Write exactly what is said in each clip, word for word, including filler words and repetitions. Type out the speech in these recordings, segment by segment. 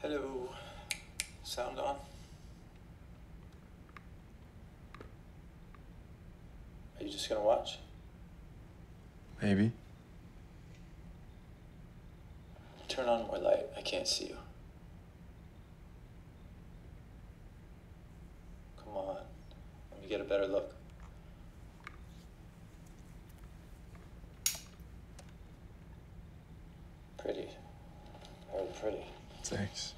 Hello. Sound on? Are you just gonna watch? Maybe. Turn on more light. I can't see you. Come on. Let me get a better look. Pretty. Very pretty. Thanks.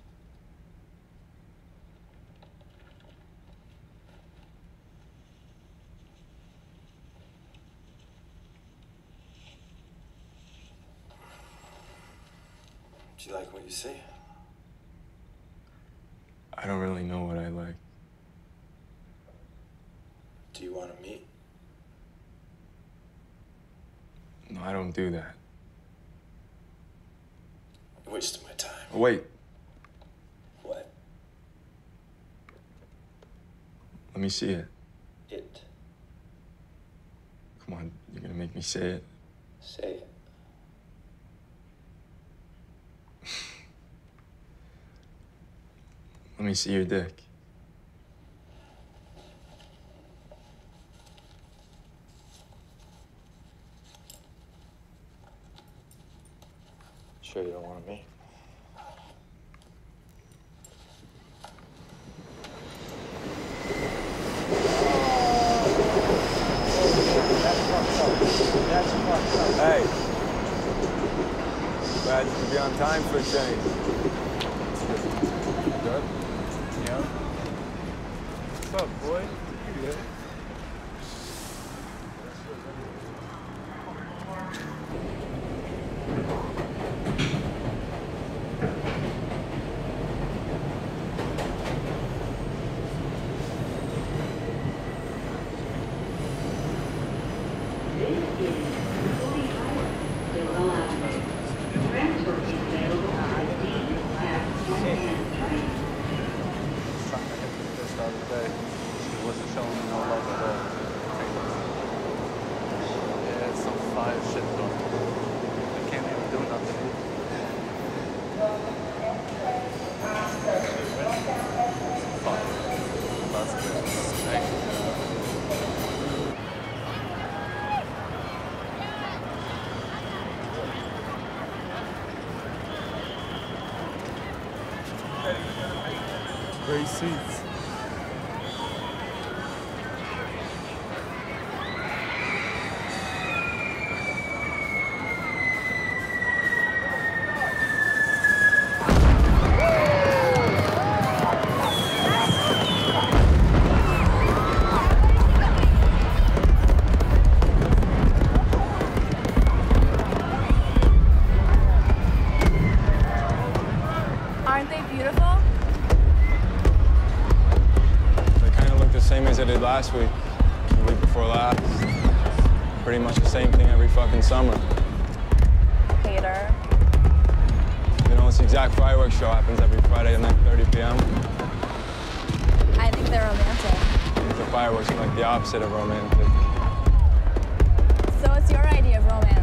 Do you like what you see? I don't really know what I like. Do you want to meet? No, I don't do that. You're wasting my time. Wait. What? Let me see it. It. Come on, you're gonna make me say it. Say it. Let me see your dick. Sure you don't want to meet? Hey. Glad you could be on time for a change. Good? Yeah. What's up, boy? You good? Great seats. Aren't they beautiful? Same as I did last week, the week before last. Pretty much the same thing every fucking summer. Hater. You know, this exact fireworks show happens every Friday at nine thirty p m I think they're romantic. The fireworks are like the opposite of romantic. So what's your idea of romance?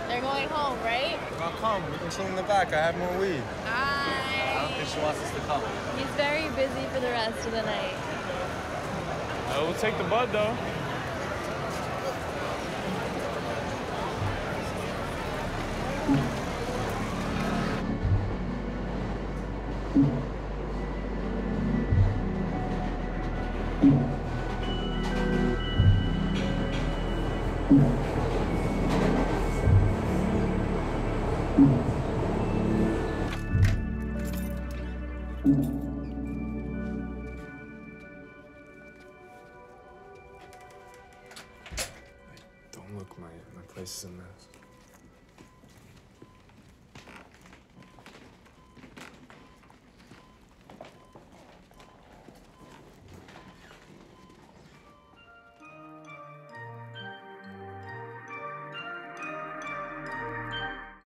They're going home, right? Now come, we can chill in the back. I have more weed. I think she wants us to come. He's very busy for the rest of the night. Uh, we'll take the bud, though. Mm-hmm.